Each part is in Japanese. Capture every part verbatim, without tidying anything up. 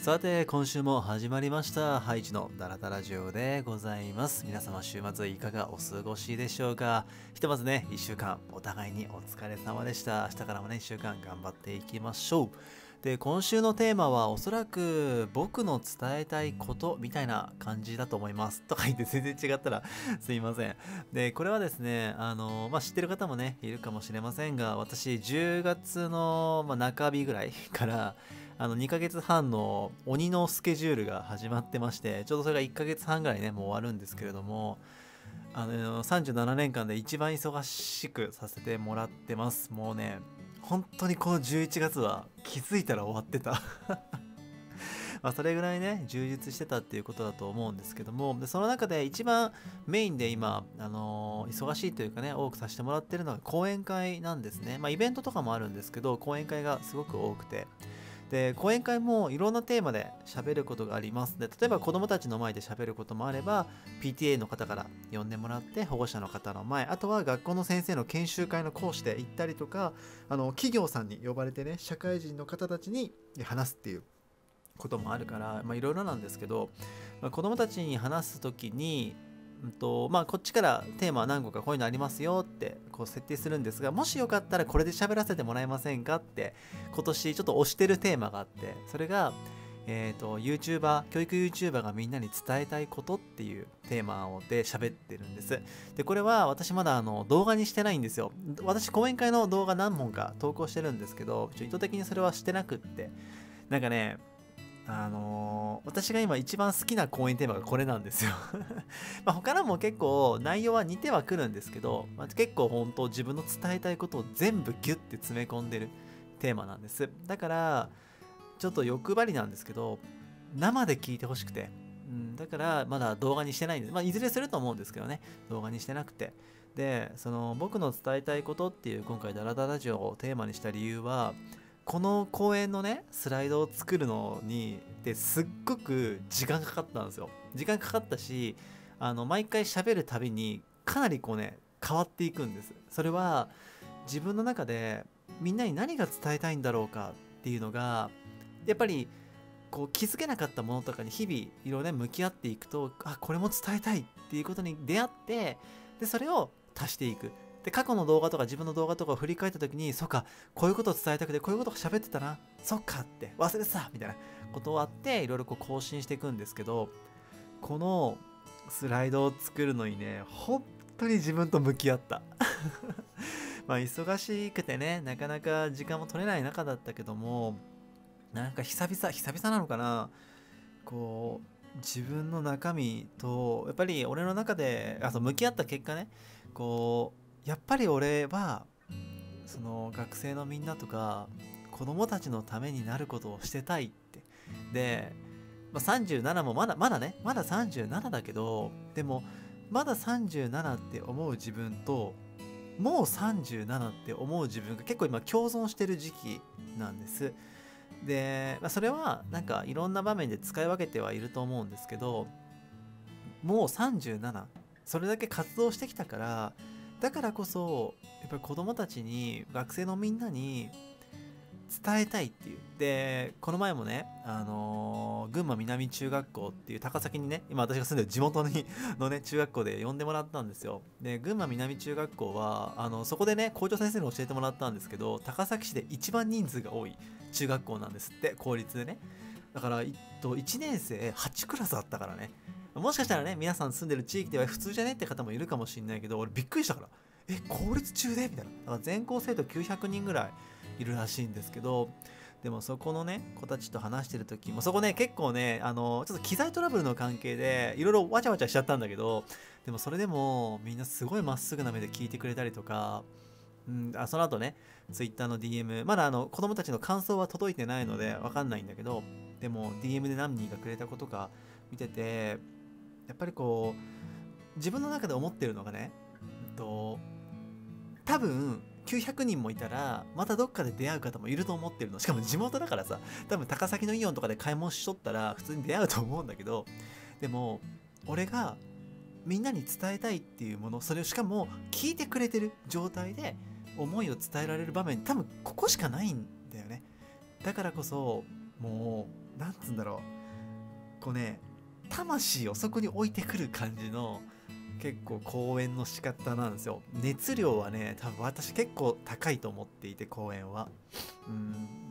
さて今週も始まりましたハイチのダラダラジオでございます。皆様週末いかがお過ごしでしょうか。ひとまずねいっしゅうかんお互いにお疲れ様でした。明日からもねいっしゅうかん頑張っていきましょう。で今週のテーマはおそらく僕の伝えたいことみたいな感じだと思いますとか言って全然違ったらすいません。でこれはですねあのまあ知ってる方もねいるかもしれませんが、私じゅうがつの、まあ、中日ぐらいからあのにかげつはんの鬼のスケジュールが始まってまして、ちょうどそれがいっかげつはんぐらいねもう終わるんですけれども、あのさんじゅうななねんかんで一番忙しくさせてもらってます。もうね本当にこのじゅういちがつは気づいたら終わってたまあそれぐらいね充実してたっていうことだと思うんですけども、でその中で一番メインで今、あのー忙しいというかね多くさせてもらってるのが講演会なんですね。まあイベントとかもあるんですけど講演会がすごく多くて、で講演会もいろんなテーマで喋ることがあります。で例えば子どもたちの前で喋ることもあれば ピーティーエー の方から呼んでもらって保護者の方の前、あとは学校の先生の研修会の講師で行ったりとか、あの企業さんに呼ばれてね社会人の方たちに話すっていうこともあるから、まあいろいろなんですけど、まあ、子どもたちに話す時にうんとまあ、こっちからテーマは何個かこういうのありますよってこう設定するんですが、もしよかったらこれで喋らせてもらえませんかって今年ちょっと推してるテーマがあって、それが、えーと YouTuber 教育 YouTuber がみんなに伝えたいことっていうテーマをで喋ってるんです。でこれは私まだあの動画にしてないんですよ。私講演会の動画何本か投稿してるんですけど、ちょ意図的にそれはしてなくって、なんかねあのー私が今一番好きな講演テーマがこれなんですよまあ他のも結構内容は似てはくるんですけど、まあ、結構本当自分の伝えたいことを全部ギュッて詰め込んでるテーマなんです。だからちょっと欲張りなんですけど生で聞いてほしくて、うん、だからまだ動画にしてないんです。まあいずれすると思うんですけどね、動画にしてなくて。でその僕の伝えたいことっていう今回ダラダラジオをテーマにした理由は、この公演のねスライドを作るのにですっごく時間かかったんですよ。時間かかったし、あの毎回喋るたびにかなりこうね変わっていくんです。それは自分の中でみんなに何が伝えたいんだろうかっていうのがやっぱりこう気づけなかったものとかに日々いろいろね向き合っていくと、あこれも伝えたいっていうことに出会って、でそれを足していく。で過去の動画とか自分の動画とかを振り返った時に、そっかこういうことを伝えたくてこういうことを喋ってたな、そっかって忘れてたみたいなことをあっていろいろこう更新していくんですけど、このスライドを作るのにね本当に自分と向き合ったまあ忙しくてねなかなか時間も取れない中だったけども、なんか久々久々なのかな、こう自分の中身とやっぱり俺の中であと向き合った結果ね、こうやっぱり俺はその学生のみんなとか子供たちのためになることをしてたいって。で、まあ、さんじゅうななもまだまだねまださんじゅうななだけど、でもまださんじゅうななって思う自分ともうさんじゅうななって思う自分が結構今共存してる時期なんです。で、まあ、それはなんかいろんな場面で使い分けてはいると思うんですけど、もうさんじゅうなな、それだけ活動してきたから、だからこそやっぱり子供たちに学生のみんなに伝えたいっていう。でこの前もね、あのー群馬南中学校っていう高崎にね今私が住んでる地元にのね中学校で呼んでもらったんですよ。で群馬南中学校はあのそこでね校長先生に教えてもらったんですけど、高崎市で一番人数が多い中学校なんですって、公立でね。だから、えっと、いちねん生はちクラスあったからね。もしかしたらね皆さん住んでる地域では普通じゃねって方もいるかもしれないけど、俺びっくりしたから、え公立中でみたいな。だから全校生徒きゅうひゃくにんぐらいいるらしいんですけど、でもそこのね子たちと話してる時もそこね結構ねあのちょっと機材トラブルの関係でいろいろわちゃわちゃしちゃったんだけど、でもそれでもみんなすごいまっすぐな目で聞いてくれたりとか、うん、あその後ねツイッターの ディーエム まだあの子供たちの感想は届いてないのでわかんないんだけど、でも ディーエム で何人かくれたことか見てて、やっぱりこう自分の中で思ってるのがね、うんと多分きゅうひゃくにんもいたらまたどっかで出会う方もいると思ってるの。しかも地元だからさ、多分高崎のイオンとかで買い物しとったら普通に出会うと思うんだけど、でも俺がみんなに伝えたいっていうもの、それをしかも聞いてくれてる状態で思いを伝えられる場面多分ここしかないんだよね。だからこそもなんつうんだろう、こうね、魂をそこに置いてくる感じの結構講演の仕方なんですよ。熱量はね、多分私結構高いと思っていて、講演は。うん、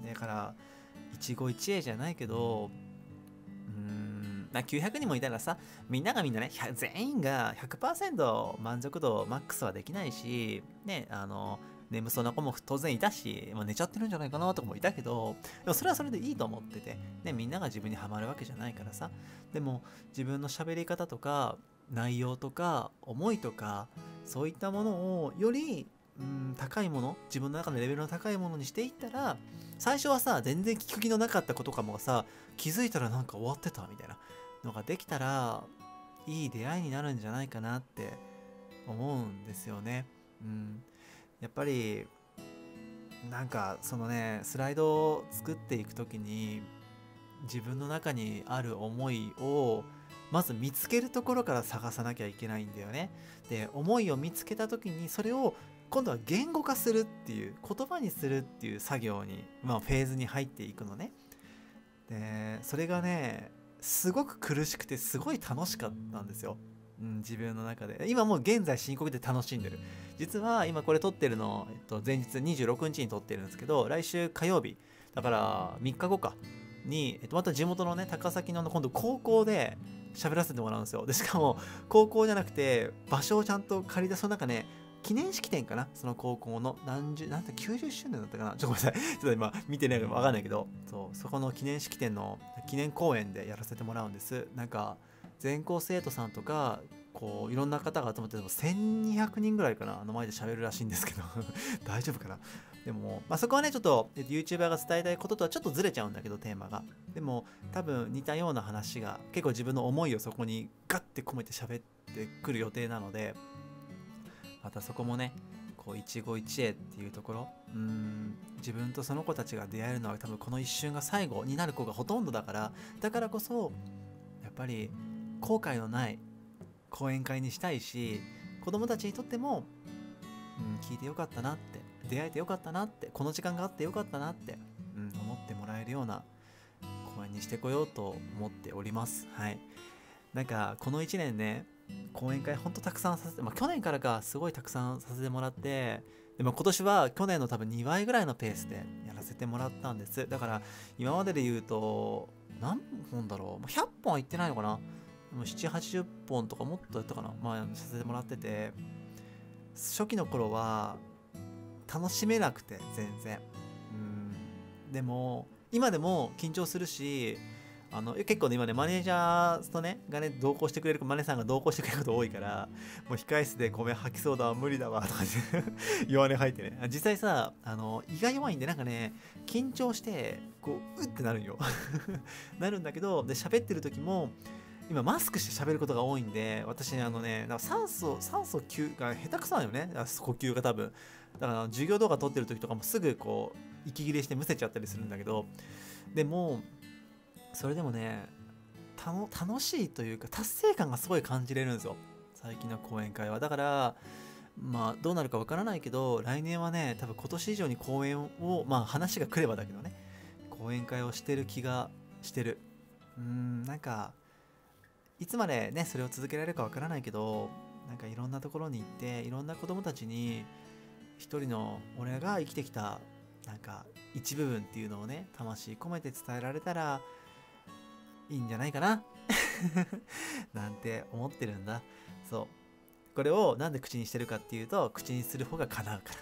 だから一期一会じゃないけど、うーん、まあ、きゅうひゃくにんもいたらさ、みんながみんなね、全員がひゃくパーセント満足度マックスはできないし、ね、あの、眠そうな子も当然いたし、まあ、寝ちゃってるんじゃないかなとかもいたけど、でもそれはそれでいいと思ってて、ね、みんなが自分にはまるわけじゃないからさ。でも自分の喋り方とか内容とか思いとかそういったものをよりうん高いもの、自分の中のレベルの高いものにしていったら、最初はさ全然聞く気のなかったことかもがさ、気づいたらなんか終わってたみたいなのができたらいい出会いになるんじゃないかなって思うんですよね。うん、やっぱりなんかそのねスライドを作っていくときに自分の中にある思いをまず見つけるところから探さなきゃいけないんだよね。で、思いを見つけた時にそれを今度は言語化するっていう、言葉にするっていう作業に、まあ、フェーズに入っていくのね。で、それがねすごく苦しくてすごい楽しかったんですよ。うん、自分の中で今もう現在進行で楽しんでる。実は今これ撮ってるの、えっと、前日にじゅうろくにちに撮ってるんですけど、来週火曜日だからみっかごかに、えっと、また地元のね高崎の今度高校で喋らせてもらうんですよ。でしかも高校じゃなくて場所をちゃんと借りて、その中ね記念式典かな、その高校の何十なんてきゅうじゅっしゅうねんだったかな、ちょっとごめんなさい、ちょっと今見てないから分かんないけど、そうそこの記念式典の記念公演でやらせてもらうんです。なんか全校生徒さんとかこういろんな方が集まってせんにひゃくにんぐらいかな、あの前で喋るらしいんですけど大丈夫かな。でも、まあ、そこはねちょっと YouTuber が伝えたいこととはちょっとずれちゃうんだけど、テーマがでも多分似たような話が結構自分の思いをそこにガッて込めて喋ってくる予定なので、またそこもねこう一期一会っていうところ、うーん自分とその子たちが出会えるのは多分この一瞬が最後になる子がほとんどだから、だからこそやっぱり後悔のない講演会にしたいし、子供たちにとっても、うん、聞いてよかったなって、出会えてよかったなって、この時間があってよかったなって、うん、思ってもらえるような講演にしてこようと思っております。はい。なんかこのいちねんね講演会ほんとたくさんさせて、まあ去年からかすごいたくさんさせてもらって、でも今年は去年の多分にばいぐらいのペースでやらせてもらったんです。だから今までで言うと何本だろう、ひゃっぽんはいってないのかな、もうななじゅうはちじゅっぽんとかもっとやったかな、まあさせてもらってて、初期の頃は楽しめなくて全然、うんでも今でも緊張するし、あの結構ね今ねマネージャーとねがね同行してくれるマネさんが同行してくれること多いから、もう控え室でごめん吐きそうだわ無理だわとか弱音吐いてね、実際さあの胃が弱いんでなんかね緊張してこううってなるんよなるんだけど、で喋ってる時も今マスクして喋ることが多いんで、私あのねなんか酸素酸素吸が下手くそなんよね、呼吸が多分だから授業動画撮ってる時とかもすぐこう息切れしてむせちゃったりするんだけど、でもそれでもねたの楽しいというか達成感がすごい感じれるんですよ、最近の講演会は。だからまあどうなるかわからないけど、来年はね多分今年以上に講演を、まあ話が来ればだけどね、講演会をしてる気がしてる。うーんなんかいつまでねそれを続けられるかわからないけど、なんかいろんなところに行っていろんな子供たちに一人の俺が生きてきたなんか一部分っていうのをね魂込めて伝えられたらいいんじゃないかななんて思ってるんだ。そうこれをなんで口にしてるかっていうと、口にする方が叶うから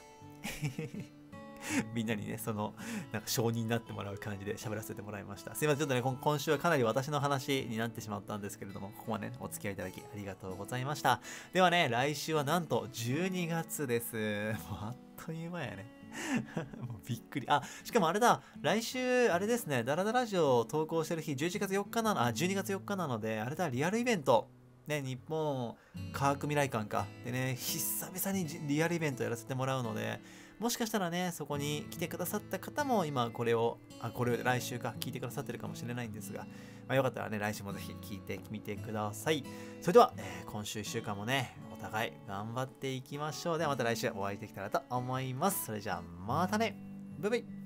みんなにねそのなんか承認になってもらう感じで喋らせてもらいました。すいません、ちょっとね今今週はかなり私の話になってしまったんですけれども、ここまでねお付き合いいただきありがとうございました。ではね来週はなんとじゅうにがつです。もうあっという間やねもうびっくり。あ、しかもあれだ、来週あれですね、ダラダラジオを投稿してる日じゅういちがつよっかなの、あじゅうにがつよっかなので、あれだリアルイベントね、日本科学未来館かでね久々にリアルイベントやらせてもらうので、もしかしたらねそこに来てくださった方も今これをあこれ来週か聞いてくださってるかもしれないんですが、まあ、よかったらね来週もぜひ聞いてみてください。それでは、えー、今週いっしゅうかんもねお互い頑張っていきましょう。ではまた来週お会いできたらと思います。それじゃあまたね、バイバイ。